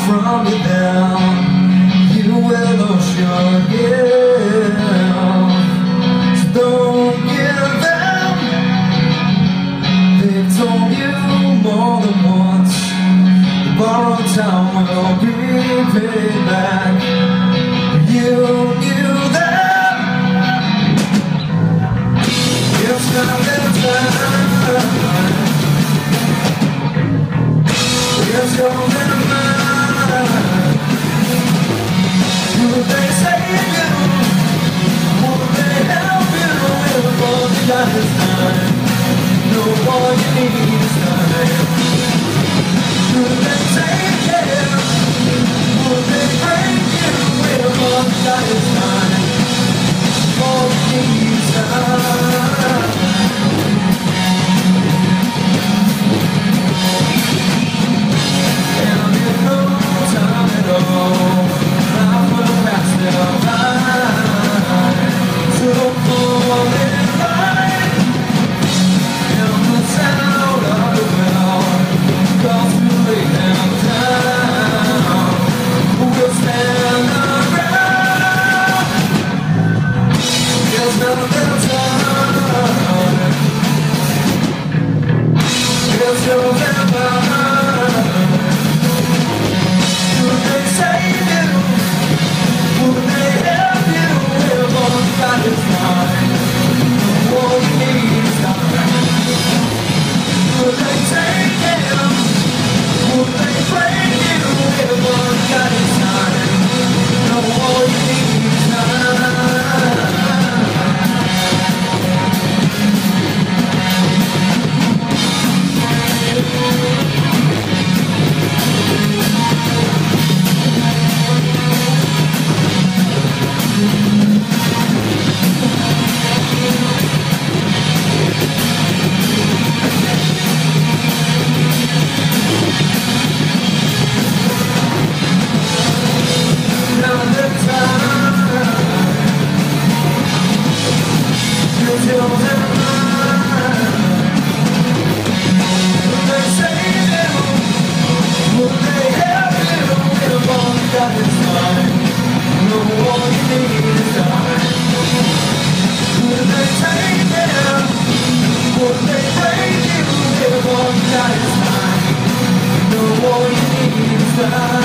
from you down, you will lose your gift. So don't give them. They've told you more than once, the borrowed time will be paid back. You knew that. It's not their time. It's your mind. Will they save you? Will they help you? If all you got is time, no all you need is time. Will they take care? Will they break you? If all you got is time, all you need is time. No more you need is time.